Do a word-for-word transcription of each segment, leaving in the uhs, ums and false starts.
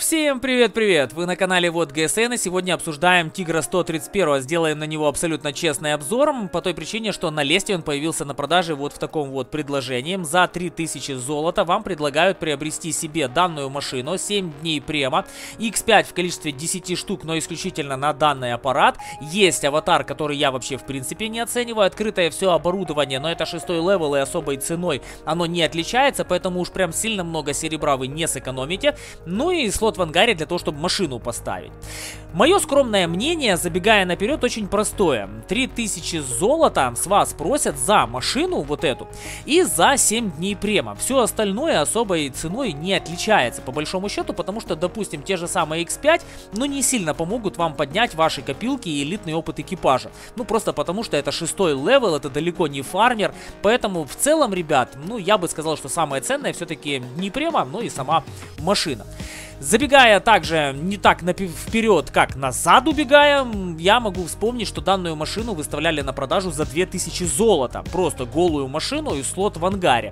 Всем привет-привет! Вы на канале Вот ГСН, и сегодня обсуждаем Тигра сто тридцать один. Сделаем на него абсолютно честный обзор, по той причине, что на Лесте он появился на продаже вот в таком вот предложении. За три тысячи золота вам предлагают приобрести себе данную машину, семь дней према, икс пять в количестве десяти штук, но исключительно на данный аппарат. Есть аватар, который я вообще в принципе не оцениваю, открытое все оборудование, но это шестой левел и особой ценой оно не отличается, поэтому уж прям сильно много серебра вы не сэкономите. Ну и слот в ангаре для того, чтобы машину поставить. Мое скромное мнение, забегая наперед, очень простое. три тысячи золота с вас просят за машину вот эту и за семь дней према. Все остальное особой ценой не отличается по большому счету, потому что, допустим, те же самые икс пять, ну, не сильно помогут вам поднять ваши копилки и элитный опыт экипажа. Ну, просто потому что это шестой левел, это далеко не фармер, поэтому в целом, ребят, ну, я бы сказал, что самое ценное все-таки не према, но и сама машина. Забегая также не так вперед, как назад убегая, я могу вспомнить, что данную машину выставляли на продажу за две тысячи золота. Просто голую машину и слот в ангаре.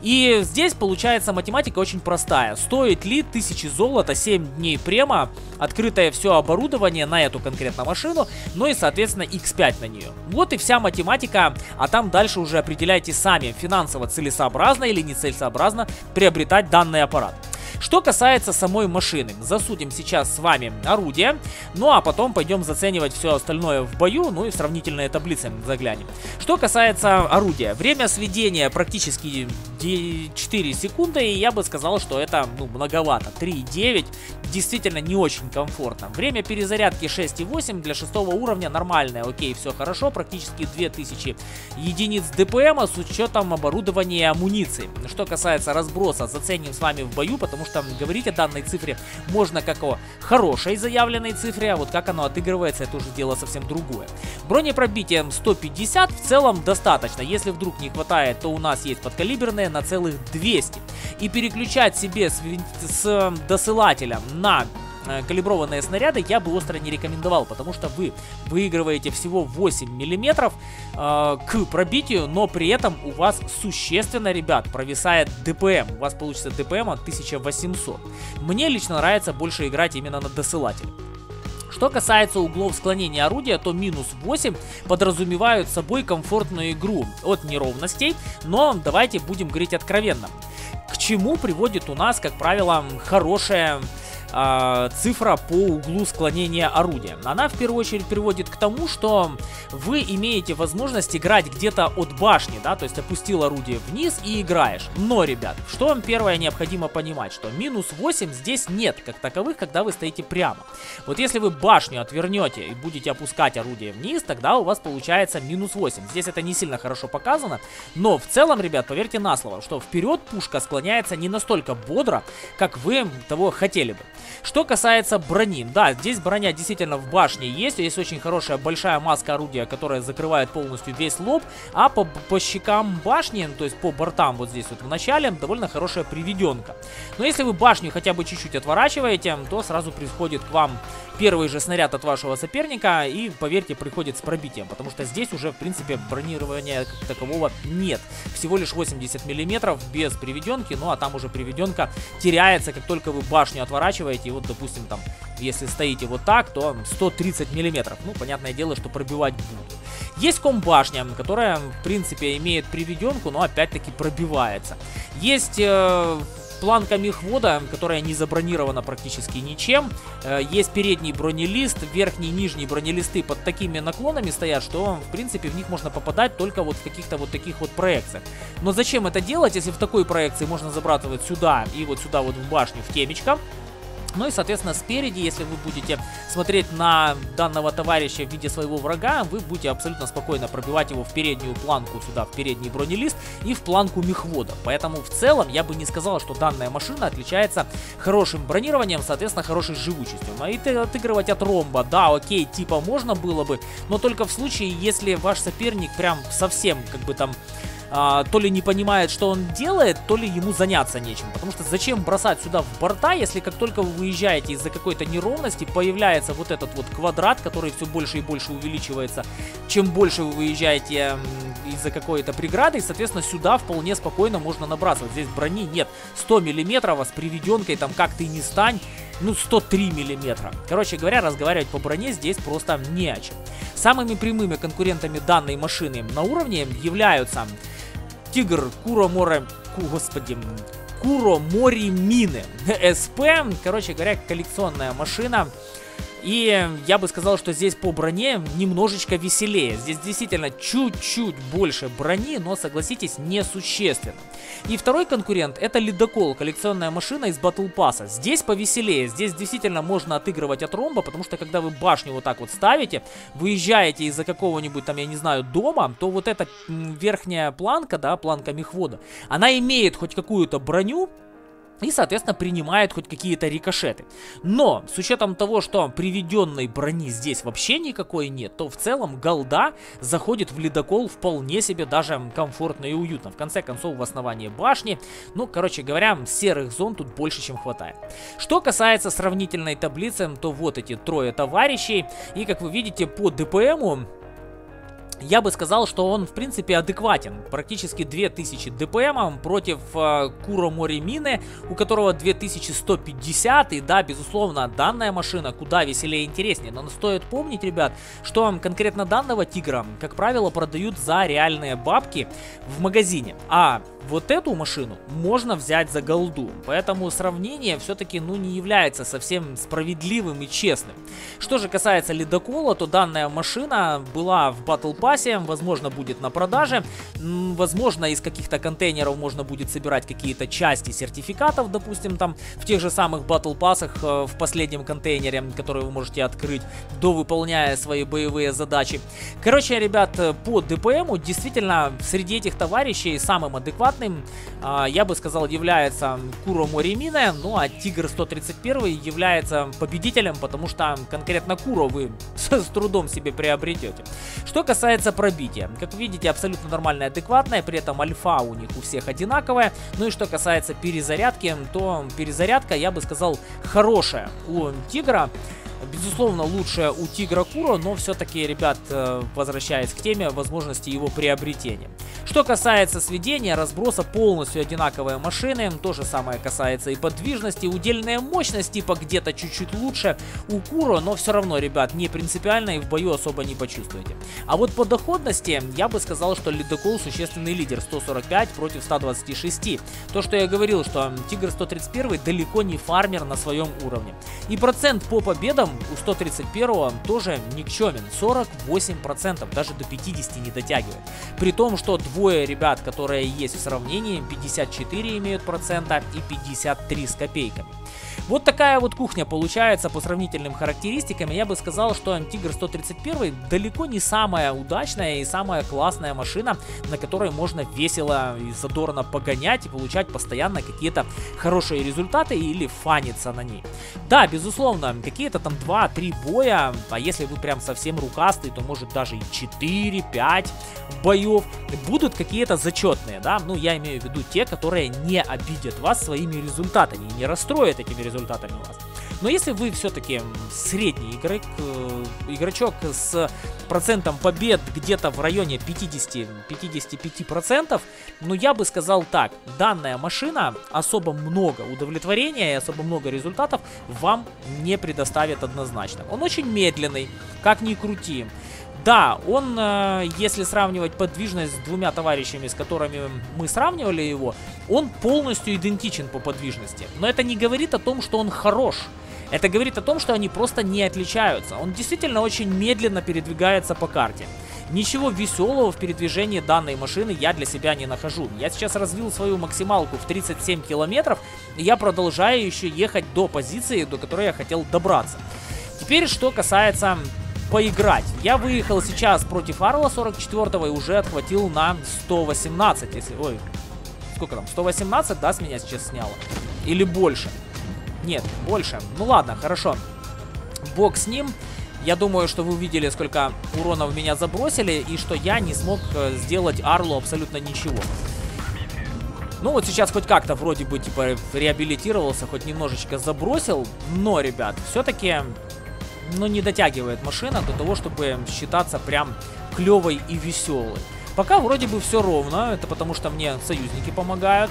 И здесь получается математика очень простая. Стоит ли тысячи золота, семь дней према, открытое все оборудование на эту конкретную машину, ну и соответственно икс пять на нее. Вот и вся математика, а там дальше уже определяйте сами, финансово целесообразно или нецелесообразно приобретать данный аппарат. Что касается самой машины, засудим сейчас с вами орудие, ну а потом пойдем заценивать все остальное в бою, ну и в сравнительные таблицы заглянем. Что касается орудия, время сведения практически четыре секунды, и я бы сказал, что это ну, многовато, три и девять, действительно не очень комфортно. Время перезарядки шесть и восемь для шестого уровня нормальное, окей, все хорошо, практически две тысячи единиц ДПМа с учетом оборудования и амуниции. Что касается разброса, заценим с вами в бою, потому что говорить о данной цифре можно как о хорошей заявленной цифре, а вот как оно отыгрывается, это уже дело совсем другое. Бронепробитие сто пятьдесят в целом достаточно, если вдруг не хватает, то у нас есть подкалиберные на целых двести. И переключать себе с, с досылателя на калиброванные снаряды я бы остро не рекомендовал, потому что вы выигрываете всего восемь миллиметров э, к пробитию, но при этом у вас существенно, ребят, провисает ДПМ. У вас получится ДПМ от тысячи восьмисот. Мне лично нравится больше играть именно на досылателе. Что касается углов склонения орудия, то минус восемь подразумевают собой комфортную игру от неровностей, но давайте будем говорить откровенно. К чему приводит у нас, как правило, хорошая цифра по углу склонения орудия? Она в первую очередь приводит к тому, что вы имеете возможность играть где-то от башни, да, то есть опустил орудие вниз и играешь. Но, ребят, что вам первое необходимо понимать, что минус восемь здесь нет как таковых, когда вы стоите прямо. Вот если вы башню отвернете и будете опускать орудие вниз, тогда у вас получается минус восемь. Здесь это не сильно хорошо показано, но в целом, ребят, поверьте на слово, что вперед пушка склоняется не настолько бодро, как вы того хотели бы. Что касается брони, да, здесь броня действительно в башне есть, есть очень хорошая большая маска орудия, которая закрывает полностью весь лоб, а по, по щекам башни, то есть по бортам вот здесь вот в начале, довольно хорошая приведенка. Но если вы башню хотя бы чуть-чуть отворачиваете, то сразу приходит к вам первый же снаряд от вашего соперника и, поверьте, приходит с пробитием, потому что здесь уже, в принципе, бронирования как такового нет. Всего лишь восемьдесят миллиметров без приведенки, ну а там уже приведенка теряется, как только вы башню отворачиваете, и вот, допустим, там, если стоите вот так, то сто тридцать миллиметров. Ну, понятное дело, что пробивать будут. Есть комбашня, которая, в принципе, имеет приведенку, но опять-таки пробивается. Есть Э планка мехвода, которая не забронирована практически ничем. Есть передний бронелист, верхний и нижний бронелисты под такими наклонами стоят, что в принципе в них можно попадать только вот в каких-то вот таких вот проекциях. Но зачем это делать, если в такой проекции можно забрасывать сюда и вот сюда вот в башню в темечко? Ну и, соответственно, спереди, если вы будете смотреть на данного товарища в виде своего врага, вы будете абсолютно спокойно пробивать его в переднюю планку сюда, в передний бронелист и в планку мехвода. Поэтому в целом я бы не сказал, что данная машина отличается хорошим бронированием, соответственно, хорошей живучестью. А и отыгрывать от ромба, да, окей, типа можно было бы, но только в случае, если ваш соперник прям совсем как бы там а, то ли не понимает, что он делает, то ли ему заняться нечем. Потому что зачем бросать сюда в борта, если как только вы выезжаете из-за какой-то неровности, появляется вот этот вот квадрат, который все больше и больше увеличивается. Чем больше вы выезжаете из-за какой-то преграды, и, соответственно, сюда вполне спокойно можно набрасывать. Здесь брони нет. сто миллиметров, а с приведенкой там как ты не стань, ну, сто три миллиметра. Короче говоря, разговаривать по броне здесь просто не о чем. Самыми прямыми конкурентами данной машины на уровне являются Тигр Куроморе... Ку, господи... Куромори Мины. СП, короче говоря, коллекционная машина. И я бы сказал, что здесь по броне немножечко веселее. Здесь действительно чуть-чуть больше брони, но, согласитесь, несущественно. И второй конкурент — это Ледокол, коллекционная машина из Battle Pass. Здесь повеселее. Здесь действительно можно отыгрывать от ромба, потому что когда вы башню вот так вот ставите, выезжаете из-за какого-нибудь там, я не знаю, дома, то вот эта верхняя планка, да, планка мехвода, она имеет хоть какую-то броню, и, соответственно, принимает хоть какие-то рикошеты. Но, с учетом того, что приведенной брони здесь вообще никакой нет, то в целом голда заходит в Ледокол вполне себе даже комфортно и уютно. В конце концов, в основании башни, ну, короче говоря, серых зон тут больше, чем хватает. Что касается сравнительной таблицы, то вот эти трое товарищей. И, как вы видите, по ДПМу я бы сказал, что он, в принципе, адекватен. Практически две тысячи ДПМ против э, Куромори Мины, у которого две тысячи сто пятьдесят. И да, безусловно, данная машина куда веселее и интереснее. Но стоит помнить, ребят, что конкретно данного тигра, как правило, продают за реальные бабки в магазине. А вот эту машину можно взять за голду. Поэтому сравнение все-таки, ну, не является совсем справедливым и честным. Что же касается Ледокола, то данная машина была в Battle Pass, возможно, будет на продаже. Возможно, из каких-то контейнеров можно будет собирать какие-то части сертификатов, допустим, там в тех же самых Battle Pass'ах э, в последнем контейнере, который вы можете открыть, довыполняя свои боевые задачи. Короче, ребят, по ДПМу действительно среди этих товарищей самым адекватным, э, я бы сказал, является Куромори Мина, ну а Тигр сто тридцать один является победителем, потому что конкретно Куро вы с трудом себе приобретете. Что касается пробития, как видите, абсолютно нормальное, адекватное, при этом альфа у них у всех одинаковая. Ну и что касается перезарядки, то перезарядка, я бы сказал, хорошая у Тигра. Безусловно, лучше у Тигра Куро, но все-таки, ребят, возвращаясь к теме, возможности его приобретения. Что касается сведения, разброса, полностью одинаковые машины. То же самое касается и подвижности. Удельная мощность типа где-то чуть-чуть лучше у Куро, но все равно, ребят, не принципиально и в бою особо не почувствуете. А вот по доходности я бы сказал, что Ледокол существенный лидер. сто сорок пять против ста двадцати шести. То, что я говорил, что Тигр сто тридцать один далеко не фармер на своем уровне. И процент по победам у сто тридцать первого тоже никчемен. сорок восемь процентов, даже до пятидесяти не дотягивает. При том, что двое ребят, которые есть в сравнении, пятьдесят четыре имеют процента и пятьдесят три с копейками. Вот такая вот кухня получается по сравнительным характеристикам. Я бы сказал, что Тигр сто тридцать один далеко не самая удачная и самая классная машина, на которой можно весело и задорно погонять и получать постоянно какие-то хорошие результаты или фаниться на ней. Да, безусловно, какие-то там два-три боя, а если вы прям совсем рукастый, то может даже и четыре-пять боев будут какие-то зачетные, да, ну я имею в виду те, которые не обидят вас своими результатами и не расстроят этими результатами вас. Но если вы все-таки средний игрок, э, игрочок с процентом побед где-то в районе пятидесяти-пятидесяти пяти процентов, ну я бы сказал так, данная машина особо много удовлетворения и особо много результатов вам не предоставит однозначно. Он очень медленный, как ни крути. Да, он, э, если сравнивать подвижность с двумя товарищами, с которыми мы сравнивали его, он полностью идентичен по подвижности. Но это не говорит о том, что он хорош. Это говорит о том, что они просто не отличаются. Он действительно очень медленно передвигается по карте. Ничего веселого в передвижении данной машины я для себя не нахожу. Я сейчас развил свою максималку в тридцать семь километров, и я продолжаю еще ехать до позиции, до которой я хотел добраться. Теперь, что касается поиграть. Я выехал сейчас против Арла сорок четвёртого и уже отхватил на сто восемнадцать. Если... Ой, сколько там? сто восемнадцать, да, с меня сейчас сняло? Или больше? Нет, больше. Ну ладно, хорошо. Бог с ним. Я думаю, что вы увидели, сколько урона в меня забросили, и что я не смог сделать Арлу абсолютно ничего. Ну вот сейчас хоть как-то вроде бы типа реабилитировался, хоть немножечко забросил, но, ребят, все-таки, ну, не дотягивает машина до того, чтобы считаться прям клевой и веселой. Пока вроде бы все ровно. Это потому что мне союзники помогают.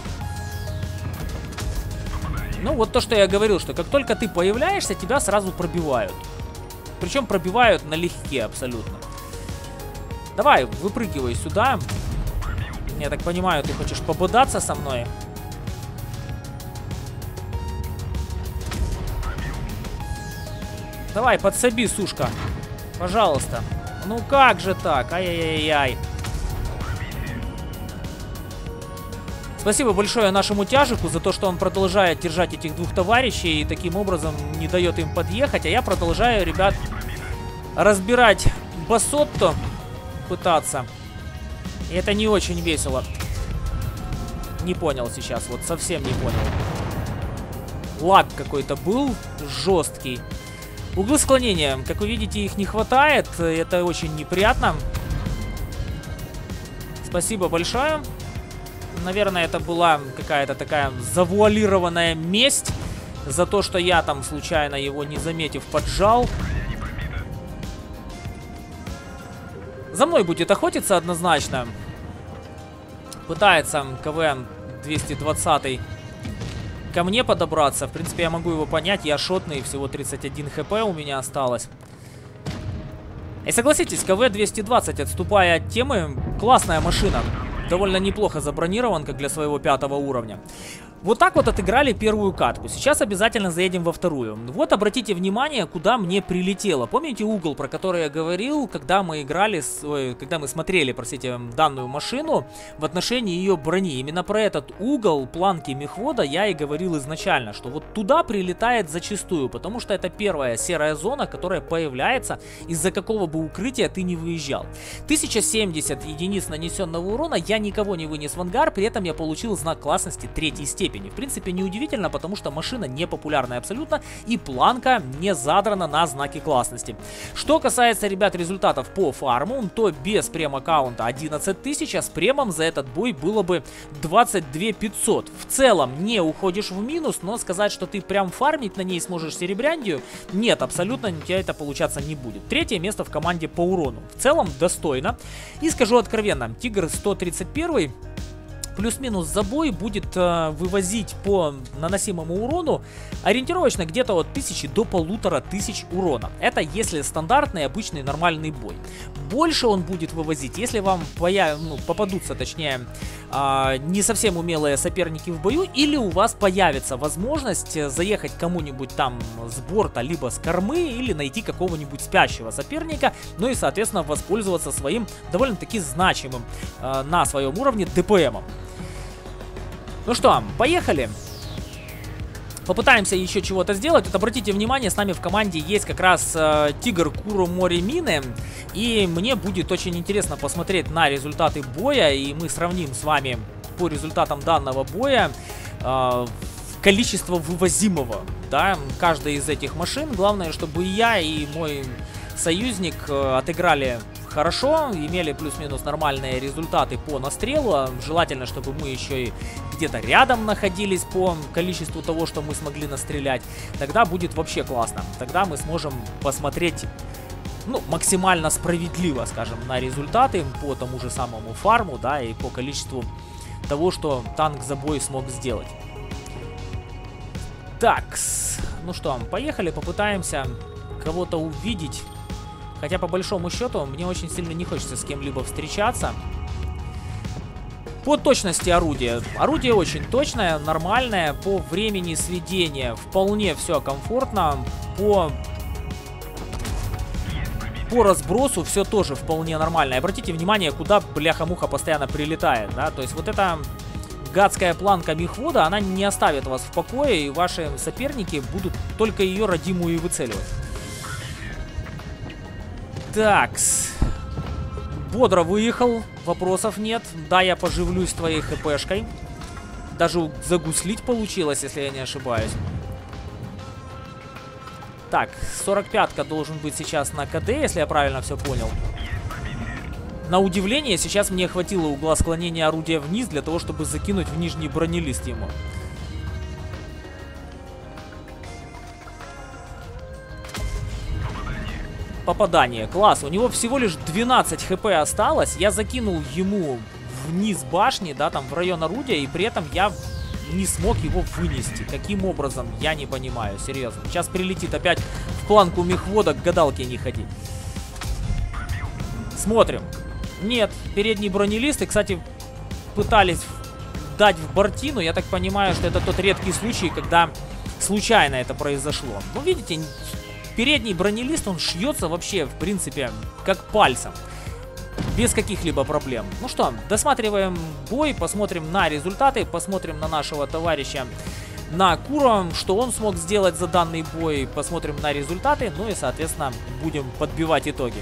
Ну, вот то, что я говорил, что как только ты появляешься, тебя сразу пробивают. Причем пробивают налегке абсолютно. Давай, выпрыгивай сюда. Я так понимаю, ты хочешь пободаться со мной? Давай, подсоби, сушка. Пожалуйста. Ну как же так? Ай-яй-яй-яй. Спасибо большое нашему тяжику за то, что он продолжает держать этих двух товарищей и таким образом не дает им подъехать. А я продолжаю, ребят, разбирать басотто, пытаться. И это не очень весело. Не понял сейчас, вот совсем не понял. Лаг какой-то был жесткий. Углы склонения, как вы видите, их не хватает. Это очень неприятно. Спасибо большое. Наверное, это была какая-то такая завуалированная месть за то, что я там случайно его не заметив поджал. За мной будет охотиться однозначно. Пытается КВ двести двадцать ко мне подобраться. В принципе, я могу его понять. Я шотный, всего тридцать один хп у меня осталось. И согласитесь, КВ двести двадцать, отступая от темы, классная машина. Довольно неплохо забронирован, как для своего пятого уровня. Вот так вот отыграли первую катку. Сейчас обязательно заедем во вторую. Вот обратите внимание, куда мне прилетело. Помните угол, про который я говорил, когда мы играли, с, ой, когда мы смотрели, простите, данную машину в отношении ее брони. Именно про этот угол планки мехвода я и говорил изначально, что вот туда прилетает зачастую, потому что это первая серая зона, которая появляется, из-за какого бы укрытия ты не выезжал. тысяча семьдесят единиц нанесенного урона, я никого не вынес в ангар, при этом я получил знак классности третьей степени. В принципе, неудивительно, потому что машина не популярная абсолютно, и планка не задрана на знаки классности. Что касается, ребят, результатов по фарму, то без прем-аккаунта одиннадцать тысяч, а с премом за этот бой было бы двадцать две тысячи пятьсот. В целом, не уходишь в минус, но сказать, что ты прям фармить на ней сможешь серебряндию, нет, абсолютно у тебя это получаться не будет. Третье место в команде по урону. В целом, достойно. И скажу откровенно, Тигр сто тридцать один... плюс-минус забой будет э, вывозить по наносимому урону ориентировочно где-то от тысячи до полутора тысяч урона. Это если стандартный, обычный, нормальный бой. Больше он будет вывозить, если вам появ... ну, попадутся, точнее, э, не совсем умелые соперники в бою, или у вас появится возможность заехать кому-нибудь там с борта, либо с кормы, или найти какого-нибудь спящего соперника, ну и, соответственно, воспользоваться своим довольно-таки значимым э, на своем уровне ДПМом. Ну что, поехали. Попытаемся еще чего-то сделать. Вот обратите внимание, с нами в команде есть как раз э, Тигр Куру Мори Мины. И мне будет очень интересно посмотреть на результаты боя. И мы сравним с вами по результатам данного боя э, количество вывозимого, да, каждой из этих машин. Главное, чтобы я и мой союзник э, отыграли хорошо, имели плюс-минус нормальные результаты по настрелу. Желательно, чтобы мы еще и где-то рядом находились по количеству того, что мы смогли настрелять. Тогда будет вообще классно. Тогда мы сможем посмотреть, ну, максимально справедливо, скажем, на результаты по тому же самому фарму, да, и по количеству того, что танк за бой смог сделать. Так, ну что, поехали, попытаемся кого-то увидеть. Хотя, по большому счету, мне очень сильно не хочется с кем-либо встречаться. По точности орудия. Орудие очень точное, нормальное. По времени сведения вполне все комфортно. По... По разбросу все тоже вполне нормально. Обратите внимание, куда бляха-муха постоянно прилетает, да? То есть вот эта гадская планка мехвода, она не оставит вас в покое, и ваши соперники будут только ее родимую и выцеливать. Такс. Бодро выехал, вопросов нет. Да, я поживлюсь твоей хпшкой. Даже загуслить получилось, если я не ошибаюсь. Так, сорок пятка должен быть сейчас на КД, если я правильно все понял. На удивление, сейчас мне хватило угла склонения орудия вниз для того, чтобы закинуть в нижний бронелист ему. попадание. Класс. У него всего лишь двенадцать хп осталось. Я закинул ему вниз башни, да, там в район орудия, и при этом я не смог его вынести. Каким образом? Я не понимаю, серьезно. Сейчас прилетит опять в планку мехвода, к гадалке не ходить. Смотрим. Нет, передний бронелист. И, кстати, пытались дать в бортину. Я так понимаю, что это тот редкий случай, когда случайно это произошло. Ну, видите, передний бронелист, он шьется вообще, в принципе, как пальцем. Без каких-либо проблем. Ну что, досматриваем бой, посмотрим на результаты, посмотрим на нашего товарища, на Куро, что он смог сделать за данный бой, посмотрим на результаты, ну и, соответственно, будем подбивать итоги.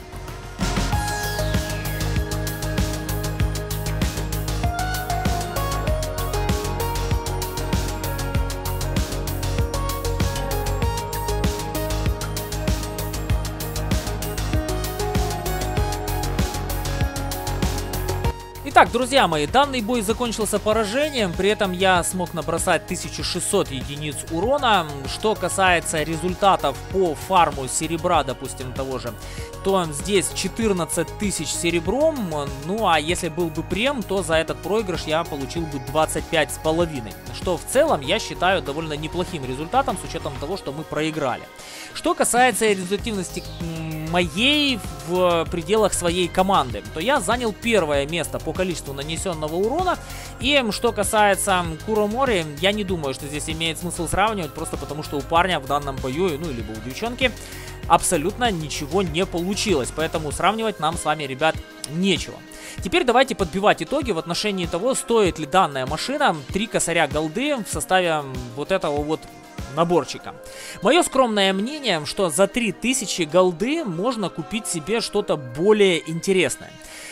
Итак, друзья мои, данный бой закончился поражением, при этом я смог набросать тысячу шестьсот единиц урона. Что касается результатов по фарму серебра, допустим, того же, то здесь четырнадцать тысяч серебром, ну а если был бы прем, то за этот проигрыш я получил бы двадцать пять с половиной, что в целом я считаю довольно неплохим результатом, с учетом того, что мы проиграли. Что касается результативности моей в пределах своей команды, то я занял первое место по количеству нанесенного урона. И что касается Куромори, я не думаю, что здесь имеет смысл сравнивать, просто потому что у парня в данном бою, ну либо у девчонки, абсолютно ничего не получилось. Поэтому сравнивать нам с вами, ребят, нечего. Теперь давайте подбивать итоги в отношении того, стоит ли данная машина три косаря голды в составе вот этого вот наборчика. Мое скромное мнение, что за три тысячи голды можно купить себе что-то более интересное.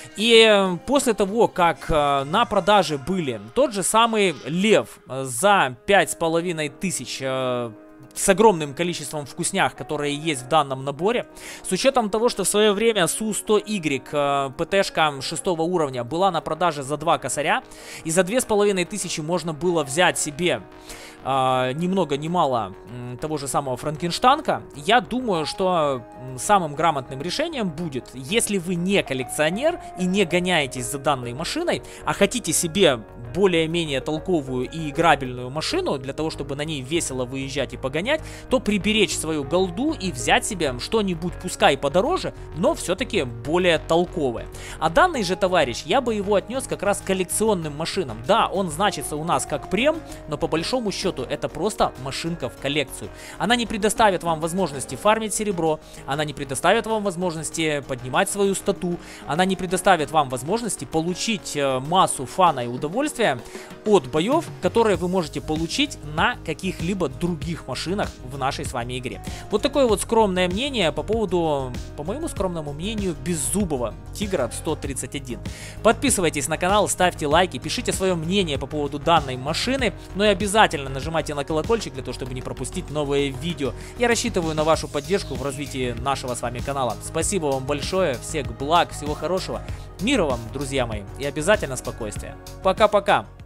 И после того, как э, на продаже были тот же самый Лев за пять с половиной тысяч э, с огромным количеством вкуснях, которые есть в данном наборе, с учетом того, что в свое время Су сто игрек э, ПТшка шестого уровня была на продаже за два косаря, и за две с половиной тысячи можно было взять себе Uh, ни много ни мало м, того же самого Франкенштанка, я думаю, что м, самым грамотным решением будет, если вы не коллекционер и не гоняетесь за данной машиной, а хотите себе более-менее толковую и играбельную машину, для того, чтобы на ней весело выезжать и погонять, то приберечь свою голду и взять себе что-нибудь, пускай подороже, но все-таки более толковое. А данный же товарищ, я бы его отнес как раз к коллекционным машинам. Да, он значится у нас как прем, но по большому счету это просто машинка в коллекцию. Она не предоставит вам возможности фармить серебро, она не предоставит вам возможности поднимать свою стату, она не предоставит вам возможности получить э, массу фана и удовольствия от боев, которые вы можете получить на каких-либо других машинах в нашей с вами игре. Вот такое вот скромное мнение по поводу, по моему скромному мнению, беззубого Тигра сто тридцать один. Подписывайтесь на канал, ставьте лайки, пишите свое мнение по поводу данной машины, но и обязательно нажимайте на колокольчик для того, чтобы не пропустить новые видео. Я рассчитываю на вашу поддержку в развитии нашего с вами канала. Спасибо вам большое, всех благ, всего хорошего, мира вам, друзья мои, и обязательно спокойствия. Пока-пока!